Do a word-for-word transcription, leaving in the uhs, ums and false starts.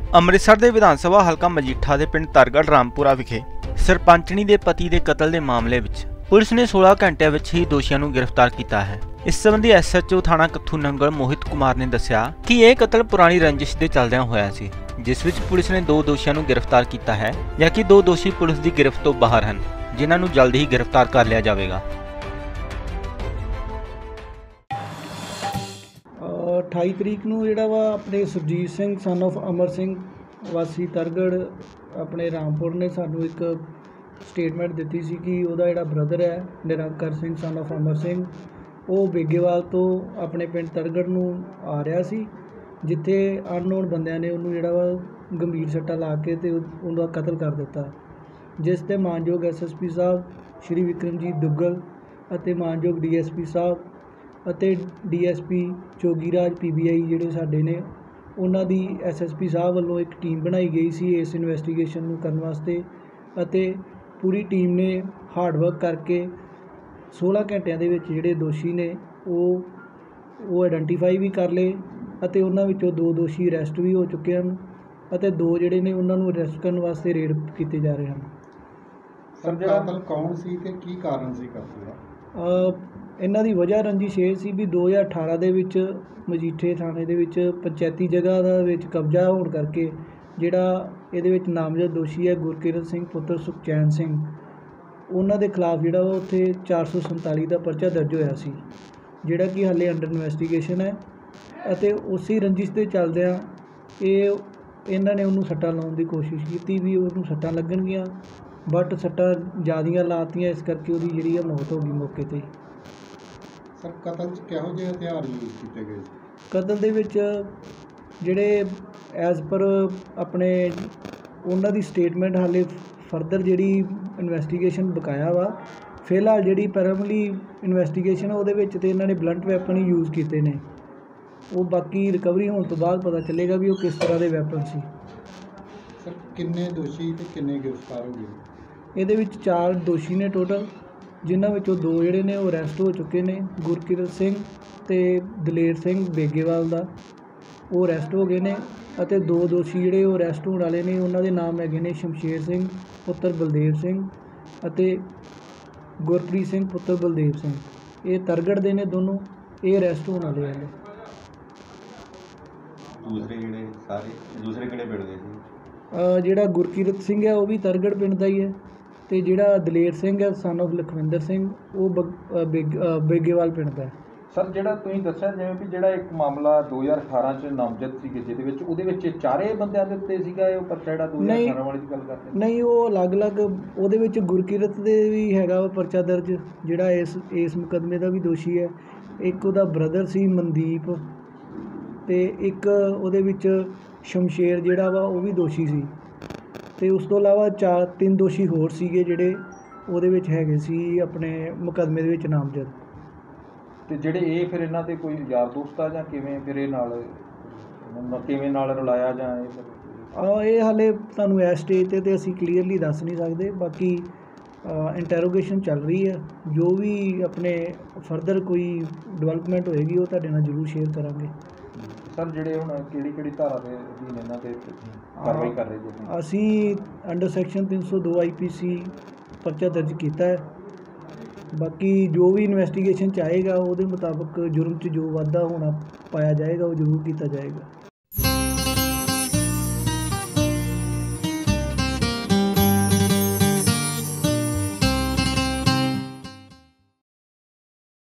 ਅੰਮ੍ਰਿਤਸਰ ਦੇ ਵਿਧਾਨ ਸਭਾ ਹਲਕਾ ਮਜੀਠਾ ਦੇ ਪਿੰਡ ਤਰਗੜ ਰਾਮਪੁਰਾ ਵਿਖੇ ਸਰਪੰਚਣੀ ਦੇ ਪਤੀ ਦੇ ਕਤਲ ਦੇ ਮਾਮਲੇ ਵਿੱਚ ਪੁਲਿਸ ਨੇ सोलह ਘੰਟਿਆਂ ਵਿੱਚ ਹੀ ਦੋਸ਼ੀਆਂ ਨੂੰ ਗ੍ਰਿਫਤਾਰ ਕੀਤਾ ਹੈ। ਇਸ ਸੰਬੰਧੀ ਐਸ ਐਚ ਓ ਥਾਣਾ ਕੱਥੂ ਨੰਗਲ ਮੋਹਿਤ ਕੁਮਾਰ ਨੇ ਦੱਸਿਆ ਕਿ ਇਹ ਕਤਲ ਪੁਰਾਣੀ ਰੰਜਿਸ਼ ਦੇ ਚੱਲਦਿਆਂ ਹੋਇਆ ਸੀ, ਜਿਸ ਵਿੱਚ ਪੁਲਿਸ ਨੇ ਦੋ ਦੋਸ਼ੀਆਂ ਨੂੰ ਗ੍ਰਿਫਤਾਰ ਕੀਤਾ ਹੈ, ਜਦਕਿ ਦੋ ਦੋਸ਼ੀ ਪੁਲਿਸ ਦੀ ਗਿਰਫਤ ਤੋਂ ਬਾਹਰ ਹਨ, ਜਿਨ੍ਹਾਂ ਨੂੰ ਜਲਦ ਹੀ ਗ੍ਰਿਫਤਾਰ ਕਰ ਲਿਆ ਜਾਵੇਗਾ। अठाई तरीक नूं जिहड़ा वा अपने सुरजीत सिंह सन ऑफ अमर सिंह वासी तरगड़ अपने रामपुर ने सानू एक स्टेटमेंट दित्ती सी कि उहदा जिहड़ा ब्रदर है निरंकर सिंह सन ऑफ अमर सिंह वो बेगेवाल तो अपने पिंड तरगड़ नूं आ रहा सी, जिथे अननोन बंदियां ने उहनूं जिहड़ा वा गंभीर सट्टा ला के ते उहदा कतल कर दिता, जिस ते मानयोग एस एस पी साहब श्री विक्रमजीत दुग्गल अते मानयोग डी एस पी साहब ਅਤੇ D S P Chogiraj P B I ਜਿਹੜੇ ਸਾਡੇ ਨੇ ਉਹਨਾਂ ਦੀ ਐਸ ਐਸ ਪੀ ਸਾਹਿਬ ਵੱਲੋਂ ਇੱਕ ਟੀਮ ਬਣਾਈ ਗਈ ਸੀ ਇਸ ਇਨਵੈਸਟੀਗੇਸ਼ਨ ਨੂੰ ਕਰਨ ਵਾਸਤੇ, ਅਤੇ ਪੂਰੀ ਟੀਮ ਨੇ ਹਾਰਡ ਵਰਕ ਕਰਕੇ सोलह ਘੰਟਿਆਂ ਦੇ ਵਿੱਚ ਜਿਹੜੇ ਦੋਸ਼ੀ ਨੇ ਉਹ ਉਹ ਆਇਡੈਂਟੀਫਾਈ ਵੀ ਕਰ ਲਏ, ਅਤੇ ਉਹਨਾਂ ਵਿੱਚੋਂ ਦੋ ਦੋਸ਼ੀ ਅਰੈਸਟ ਵੀ ਹੋ ਚੁੱਕੇ ਹਨ, ਅਤੇ ਦੋ ਜਿਹੜੇ ਨੇ ਉਹਨਾਂ ਨੂੰ ਅਰੈਸਟ ਕਰਨ ਵਾਸਤੇ ਰੇਡ ਕੀਤੇ ਜਾ ਰਹੇ ਹਨ। ਸਰ ਕਾਤਲ ਕੌਣ ਸੀ ਤੇ ਕੀ ਕਾਰਨ ਸੀ ਕਤਲ ਦਾ? ਇਹਨਾਂ ਦੀ ਵਜ੍ਹਾ ਰੰਜਿਸ਼ ਇਹ ਸੀ ਵੀ ਦੋ ਹਜ਼ਾਰ ਅਠਾਰਾਂ ਦੇ ਵਿੱਚ ਮਜੀਠੇ ਥਾਣੇ ਦੇ ਵਿੱਚ ਪੰਚਾਇਤੀ ਜਗ੍ਹਾ ਦਾ ਵਿੱਚ ਕਬਜ਼ਾ ਹੋਣ ਕਰਕੇ ਜਿਹੜਾ ਇਹਦੇ ਵਿੱਚ ਨਾਮਜ਼ਦ ਦੋਸ਼ੀ ਹੈ ਗੁਰਕਿਰਤ ਸਿੰਘ ਪੁੱਤਰ ਸੁਖਚੈਨ ਸਿੰਘ, ਉਹਨਾਂ ਦੇ ਖਿਲਾਫ ਜਿਹੜਾ ਵਾ ਉੱਥੇ ਚਾਰ ਸੌ ਸੰਤਾਲੀ ਦਾ ਪਰਚਾ ਦਰਜ ਹੋਇਆ ਸੀ, ਜਿਹੜਾ ਕਿ ਹਾਲੇ ਅੰਡਰ ਇਨਵੈਸਟੀਗੇਸ਼ਨ ਹੈ, ਅਤੇ ਉਸੇ ਰੰਜਿਸ਼ ਦੇ ਚੱਲਦਿਆਂ ਇਹ ਇਹਨਾਂ ਨੇ ਉਹਨੂੰ ਸੱਟਾਂ ਲਾਉਣ ਦੀ ਕੋਸ਼ਿਸ਼ ਕੀਤੀ ਵੀ ਉਹਨੂੰ ਸੱਟਾਂ ਲੱਗਣਗੀਆਂ, ਬਟ ਸੱਟਾਂ ਜ਼ਿਆਦੀਆਂ ਲਾਤੀਆਂ, ਇਸ ਕਰਕੇ ਉਹਦੀ ਜਿਹੜੀ ਆ ਮੌਤ ਹੋ ਗਈ ਮੌਕੇ 'ਤੇ। ਸਰ ਕਤਲ 'ਚ ਕਿਹੋ ਜਿਹੇ ਹਥਿਆਰ ਯੂਜ਼ ਕੀਤੇ ਗਏ? ਕਤਲ ਦੇ ਵਿੱਚ ਜਿਹੜੇ ਐਜ਼ ਪਰ ਆਪਣੇ ਉਹਨਾਂ ਦੀ ਸਟੇਟਮੈਂਟ ਹਾਲੇ ਫਰਦਰ ਜਿਹੜੀ ਇਨਵੈਸਟੀਗੇਸ਼ਨ ਬਕਾਇਆ ਵਾ, ਫਿਲਹਾਲ ਜਿਹੜੀ ਪ੍ਰਾਇਮਰੀ ਇਨਵੈਸਟੀਗੇਸ਼ਨ ਉਹਦੇ ਵਿੱਚ ਤਾਂ ਇਹਨਾਂ ਨੇ ਬਲੰਟ ਵੈਪਨ ਹੀ ਯੂਜ਼ ਕੀਤੇ ਨੇ, ਉਹ ਬਾਕੀ ਰਿਕਵਰੀ ਹੋਣ ਤੋਂ ਬਾਅਦ ਪਤਾ ਚੱਲੇਗਾ ਵੀ ਉਹ ਕਿਸ ਤਰ੍ਹਾਂ ਦੇ ਵੈਪਨ ਸੀ। ਸਰ ਕਿੰਨੇ ਦੋਸ਼ੀ ਤੇ ਕਿੰਨੇ ਗ੍ਰਿਫਤਾਰ ਹੋ ਗਏ? ਇਹਦੇ ਵਿੱਚ ਚਾਰ ਦੋਸ਼ੀ ਨੇ ਟੋਟਲ, ਜਿਨ੍ਹਾਂ ਵਿੱਚੋਂ ਦੋ ਜਿਹੜੇ ਨੇ ਉਹ ਅਰੈਸਟ ਹੋ ਚੁੱਕੇ ਨੇ, ਗੁਰਕਿਰਤ ਸਿੰਘ ਅਤੇ ਦਲੇਰ ਸਿੰਘ ਬੇਗੇਵਾਲ ਦਾ ਉਹ ਅਰੈਸਟ ਹੋ ਗਏ ਨੇ, ਅਤੇ ਦੋ ਦੋਸ਼ੀ ਜਿਹੜੇ ਉਹ ਅਰੈਸਟ ਹੋਣ ਵਾਲੇ ਨੇ ਉਹਨਾਂ ਦੇ ਨਾਮ ਹੈਗੇ ਨੇ ਸ਼ਮਸ਼ੇਰ ਸਿੰਘ ਪੁੱਤਰ ਬਲਦੇਵ ਸਿੰਘ ਅਤੇ ਗੁਰਪ੍ਰੀਤ ਸਿੰਘ ਪੁੱਤਰ ਬਲਦੇਵ ਸਿੰਘ, ਇਹ ਤਰਗੜ ਦੇ ਨੇ ਦੋਨੋਂ, ਇਹ ਅਰੈਸਟ ਹੋਣ ਵਾਲੇ ਹਨ। ਦੂਸਰੇ ਜਿਹੜੇ ਸਾਰੇ ਦੂਸਰੇ ਕਿਹੜੇ ਪਿੰਡ ਦੇ ਸੀ? ਜਿਹੜਾ ਗੁਰਕਿਰਤ ਸਿੰਘ ਹੈ ਉਹ ਵੀ ਤਰਗੜ ਪਿੰਡ ਦਾ ਹੀ ਹੈ, ਅਤੇ ਜਿਹੜਾ ਦਲੇਰ ਸਿੰਘ ਹੈ ਸਨ ਆਫ ਲਖਵਿੰਦਰ ਸਿੰਘ ਉਹ ਬ ਬੇਗ ਬੇਗੇਵਾਲ ਪਿੰਡ ਦਾ ਹੈ। ਸਰ ਜਿਹੜਾ ਤੁਸੀਂ ਦੱਸਿਆ ਜਿਵੇਂ ਵੀ ਜਿਹੜਾ ਇੱਕ ਮਾਮਲਾ ਦੋ ਹਜ਼ਾਰ ਅਠਾਰਾਂ 'ਚ ਨਾਮਜ਼ਦ ਸੀਗੇ, ਜਿਹਦੇ ਵਿੱਚ ਉਹਦੇ ਵਿੱਚ ਚਾਰੇ ਬੰਦਿਆਂ ਦੇ ਉੱਤੇ ਸੀਗਾ ਇਹ ਪਰਚਾ ਜਿਹੜਾ ਦੋ ਹਜ਼ਾਰ ਅਠਾਰਾਂ ਵਾਲੀ ਦੀ ਗੱਲ ਕਰਦੇ? ਨਹੀਂ, ਉਹ ਅਲੱਗ-ਅਲੱਗ, ਉਹਦੇ ਵਿੱਚ ਗੁਰਕਿਰਤ ਦੇ ਵੀ ਹੈਗਾ ਵਾ ਪਰਚਾ ਦਰਜ, ਜਿਹੜਾ ਇਸ ਇਸ ਮੁਕੱਦਮੇ ਦਾ ਵੀ ਦੋਸ਼ੀ ਹੈ, ਇੱਕ ਉਹਦਾ ਬ੍ਰਦਰ ਸੀ ਮਨਦੀਪ, ਅਤੇ ਇੱਕ ਉਹਦੇ ਵਿੱਚ ਸ਼ਮਸ਼ੇਰ ਜਿਹੜਾ ਵਾ ਉਹ ਵੀ ਦੋਸ਼ੀ ਸੀ, ਅਤੇ ਉਸ ਤੋਂ ਇਲਾਵਾ ਚਾਰ ਤਿੰਨ ਦੋਸ਼ੀ ਹੋਰ ਸੀਗੇ ਜਿਹੜੇ ਉਹਦੇ ਵਿੱਚ ਹੈਗੇ ਸੀ ਆਪਣੇ ਮੁਕੱਦਮੇ ਦੇ ਵਿੱਚ ਨਾਮਜ਼ਦ। ਅਤੇ ਜਿਹੜੇ ਇਹ ਫਿਰ ਇਹਨਾਂ ਦੇ ਕੋਈ ਯਾਰ ਦੋਸਤ ਆ ਜਾਂ ਕਿਵੇਂ ਫਿਰ ਇਹ ਨਾਲ ਕਿਵੇਂ ਨਾਲ ਰਲਾਇਆ ਜਾਂ ਇਹ ਆ ਇਹ ਹਾਲੇ ਤੁਹਾਨੂੰ ਇਸ ਸਟੇਜ 'ਤੇ ਤਾਂ ਅਸੀਂ ਕਲੀਅਰਲੀ ਦੱਸ ਨਹੀਂ ਸਕਦੇ, ਬਾਕੀ ਇੰਟੈਰੋਗੇਸ਼ਨ ਚੱਲ ਰਹੀ ਹੈ, ਜੋ ਵੀ ਆਪਣੇ ਫਰਦਰ ਕੋਈ ਡਿਵੈਲਪਮੈਂਟ ਹੋਏਗੀ ਉਹ ਤੁਹਾਡੇ ਨਾਲ ਜ਼ਰੂਰ ਸ਼ੇਅਰ ਕਰਾਂਗੇ। ਸਰ ਜਿਹੜੇ ਹੁਣ ਕਿਹੜੀ ਕਿਹੜੀ ਧਾਰਾ ਦੇ ਅਧੀਨ ਇਹਨਾਂ 'ਤੇ ਕਾਰਵਾਈ ਕਰ ਰਹੇ ਜੀ? ਅਸੀਂ ਅੰਡਰ ਸੈਕਸ਼ਨ ਤਿੰਨ ਸੌ ਦੋ ਆਈ ਪੀ ਸੀ ਪਰਚਾ ਦਰਜ ਕੀਤਾ ਹੈ, ਬਾਕੀ ਜੋ ਵੀ ਇਨਵੈਸਟੀਗੇਸ਼ਨ 'ਚ ਆਏਗਾ ਉਹਦੇ ਮੁਤਾਬਕ ਜੁਰਮ 'ਚ ਜੋ ਵਾਧਾ ਹੋਣਾ ਪਾਇਆ ਜਾਏਗਾ ਉਹ ਜ਼ਰੂਰ ਕੀਤਾ ਜਾਏਗਾ।